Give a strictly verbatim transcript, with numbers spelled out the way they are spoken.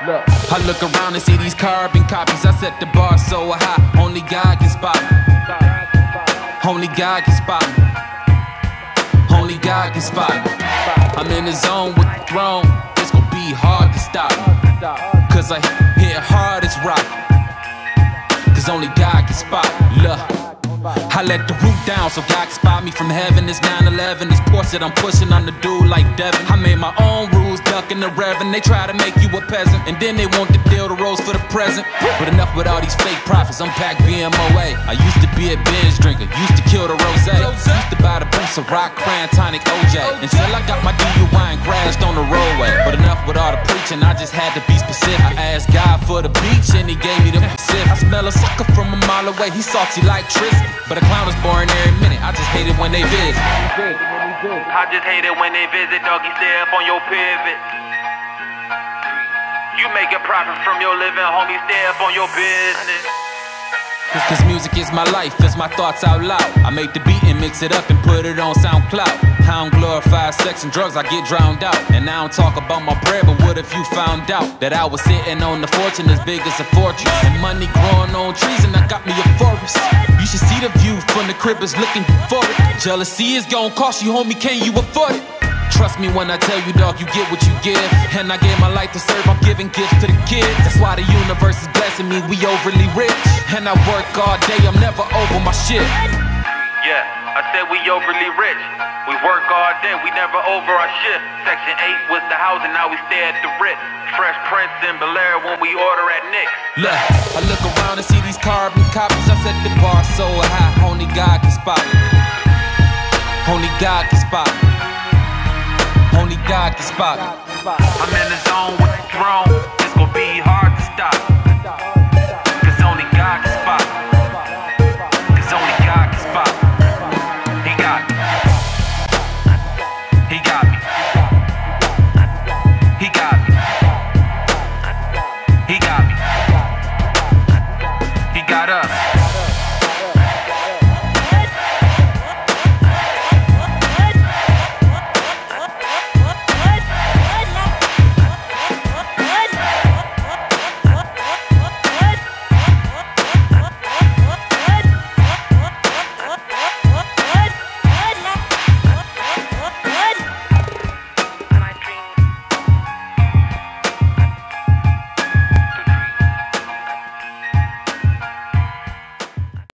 Look. I look around and see these carbon copies. I set the bar so high, only God can spot me. Only God can spot me. Only God can spot me. I'm in the zone with the throne. It's gonna be hard to stop me. Cause I hit hard as rock. Cause only God can spot me. Look. I let the roof down so God can spot me from heaven. It's nine eleven, this Porsche that I'm pushing on the dude like Devin. I made my own rules, ducking the reverend. They try to make you a peasant, and then they want to deal the roles for the present. But enough with all these fake prophets, I'm back B M O A. I used to be a binge drinker, used to kill the rosé. Used to buy the boots of rock, crayon, tonic, O J. Until I got my D U I and crashed on the roadway. But enough with all the preaching, I just had to be specific. I asked God for the beach and he gave me the Pacific. I smell a sucker from a mile away, he salty like Tristan. But a clown is boring every minute, I just hate it when they visit. I just hate it when they visit, doggy, stay up on your pivot. You make a profit from your living, homie, stay up on your business. Cause, Cause music is my life, it's my thoughts out loud. I make the beat and mix it up and put it on SoundCloud. I don't glorify sex and drugs, I get drowned out. And I don't talk about my bread, but what if you found out that I was sitting on the fortune as big as a fortress, and money growing on trees and I got me a forest. You should see the view from the crib is looking for it. Jealousy is gonna cost you, homie, can you afford it? Trust me when I tell you, dog, you get what you give. And I gave my life to serve, I'm giving gifts to the kids. That's why the universe is blessing me, we overly rich. And I work all day, I'm never over my shit. Yeah, I said we overly rich. We work all day, we never over our shift. Section eight was the housing, now we stay at the Ritz. Fresh Prince and Belaire when we order at Nick's. Look, I look around and see these carbon copies. I set the bar so high, only God can spot me. Only God can spot me. Only God can spot me. I'm in the zone with the throne.